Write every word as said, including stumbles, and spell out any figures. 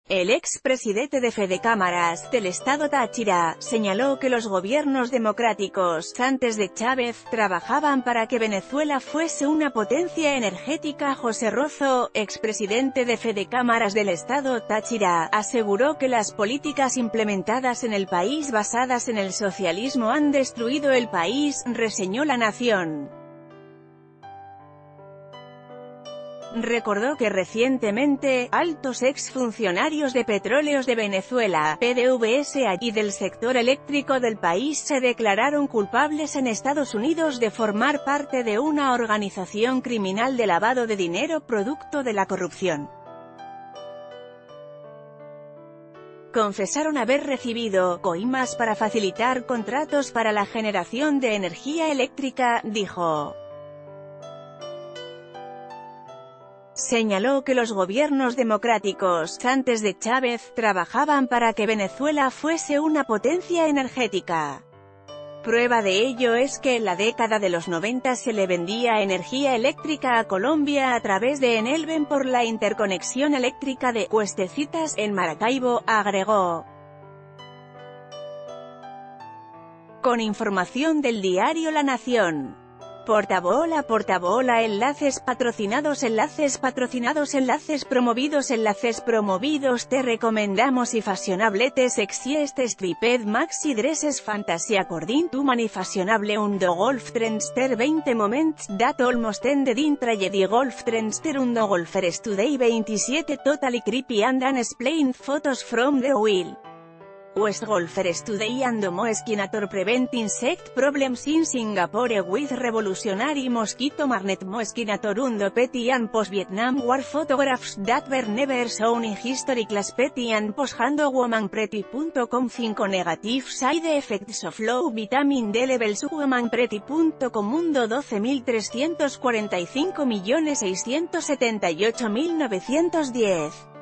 El expresidente de Fede Cámaras del Estado Táchira señaló que los gobiernos democráticos, antes de Chávez, trabajaban para que Venezuela fuese una potencia energética. José Rozo, expresidente de Fede Cámaras del Estado Táchira, aseguró que las políticas implementadas en el país basadas en el socialismo han destruido el país, reseñó La Nación. Recordó que recientemente, altos exfuncionarios de Petróleos de Venezuela, P D V S A, y del sector eléctrico del país se declararon culpables en Estados Unidos de formar parte de una organización criminal de lavado de dinero producto de la corrupción. Confesaron haber recibido coimas para facilitar contratos para la generación de energía eléctrica, dijo. Señaló que los gobiernos democráticos, antes de Chávez, trabajaban para que Venezuela fuese una potencia energética. Prueba de ello es que en la década de los noventa se le vendía energía eléctrica a Colombia a través de Enelven por la interconexión eléctrica de Cuestecitas, en Maracaibo, agregó. Con información del diario La Nación. Portabola Portabola Enlaces patrocinados Enlaces patrocinados Enlaces promovidos Enlaces promovidos Te recomendamos y fashionable sexy este striped maxi dresses fantasy according to many fashionable undo golf trendster veinte moments that almost ended in tragedy golf trendster undo golfers today veintisiete totally creepy and unexplained photos from the wheel. West Golfers Today and Mosquinator Prevent Insect Problems in Singapore with Revolutionary Mosquito Magnet Mosquinator Undo Petty and Post-Vietnam War Photographs that were never shown in history class Petty and Post-Hando Woman Pretty punto com cinco Negative Side Effects of Low Vitamin D Levels Woman Pretty punto com Mundo doce mil trescientos cuarenta y cinco millones seiscientos setenta y ocho mil novecientos diez